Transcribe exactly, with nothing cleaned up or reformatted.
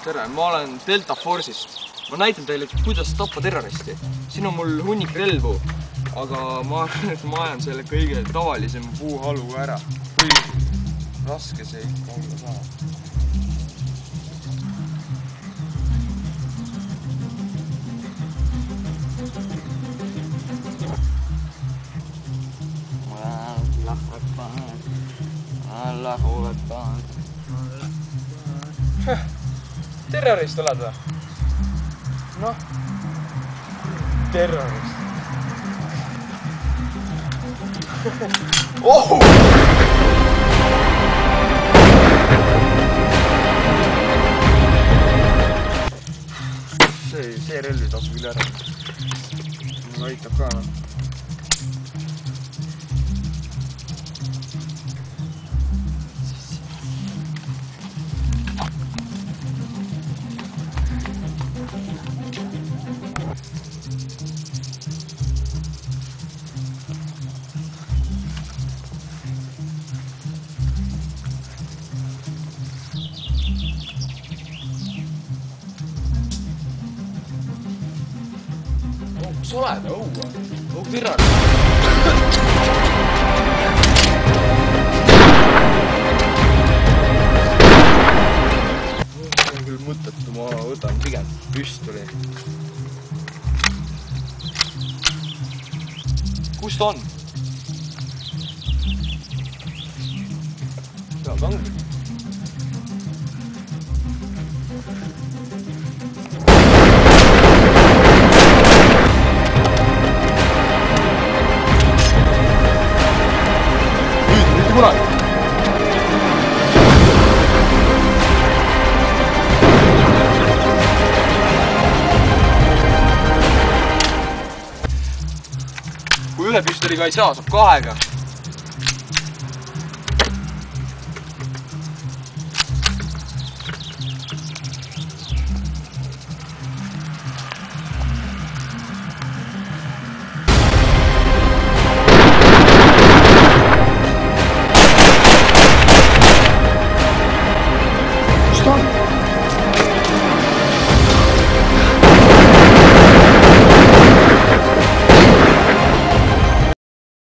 tere, ma olen Delta Force'ist. Ma näitan teile, kuidas tappa terroristi. Siin on mul hunnik relvu, aga ma arvan, et ma ajan selle kõige tavalisema puuhaluga ära. Või raske see ikka olla saab. Allah Akbar. Terrorist oled või? Noh, terrorist. Oh! See, see relvi tasub küll ära. Mul aitab ka, noh. Kus oled? Õua! Õu tirrad! See on küll mõttetu, ma võtan pigem püstoli. Kus ta on? Seal ta ongi. Kui ühe püstoliga ei saa, saab kahega. Kus ta on?